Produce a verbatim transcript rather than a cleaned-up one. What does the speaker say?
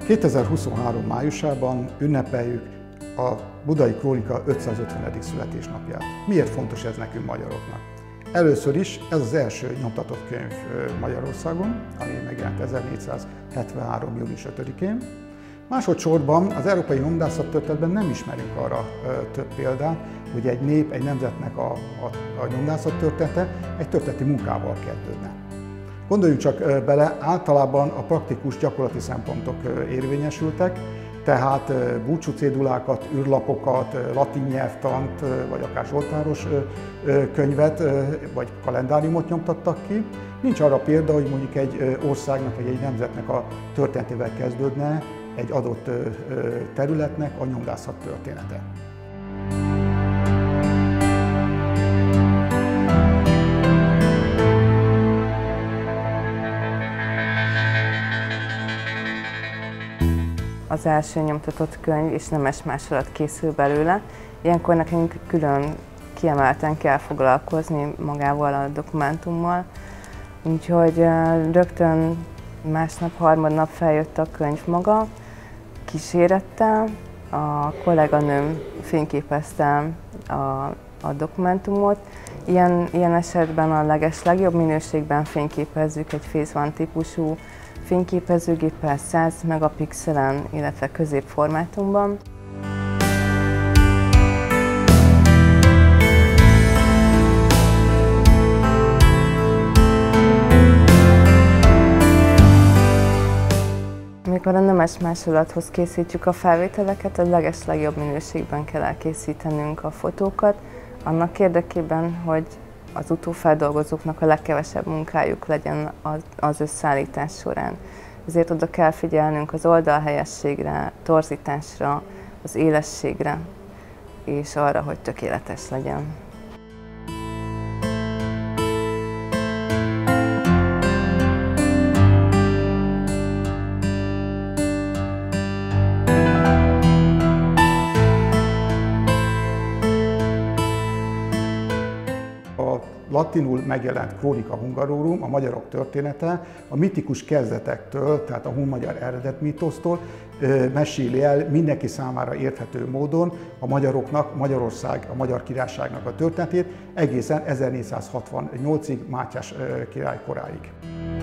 kétezer-huszonhárom májusában ünnepeljük a Budai Krónika ötszázötvenedik születésnapját. Miért fontos ez nekünk magyaroknak? Először is ez az első nyomtatott könyv Magyarországon, ami megjelent ezernégyszázhetvenhárom. június ötödikén. Másodszorban az európai nyomdászattörténetben nem ismerünk arra több példát, hogy egy nép, egy nemzetnek a, a, a nyomdászattörténete egy történeti munkával kezdődne. Gondoljunk csak bele, általában a praktikus gyakorlati szempontok érvényesültek, tehát búcsú cédulákat, űrlapokat, latin nyelvtant, vagy akár zsoltáros könyvet, vagy kalendáriumot nyomtattak ki. Nincs arra példa, hogy mondjuk egy országnak, vagy egy nemzetnek a történetével kezdődne egy adott területnek a nyomdászat története. Az első nyomtatott könyv és nemes másolat készül belőle. Ilyenkor nekünk külön kiemelten kell foglalkozni magával a dokumentummal. Úgyhogy rögtön másnap, harmadnap feljött a könyv maga, kísérettel. A kolléganőm fényképezte a, a dokumentumot. Ilyen, ilyen esetben a leges legjobb minőségben fényképezzük egy Phase One típusú fényképezőgéppel száz megapixelen, illetve középformátumban. Amikor a nemes másolathoz készítjük a felvételeket, a leges legjobb minőségben kell elkészítenünk a fotókat, annak érdekében, hogy az utófeldolgozóknak a legkevesebb munkájuk legyen az összeállítás során. Ezért oda kell figyelnünk az oldalhelyességre, torzításra, az élességre, és arra, hogy tökéletes legyen. Latinul megjelent Chronica Hungarorum, a magyarok története, a mitikus kezdetektől, tehát a hun-magyar eredetmítosztól meséli el mindenki számára érthető módon a magyaroknak, Magyarország, a Magyar Királyságnak a történetét egészen ezernégyszázhatvannyolcig, Mátyás király koráig.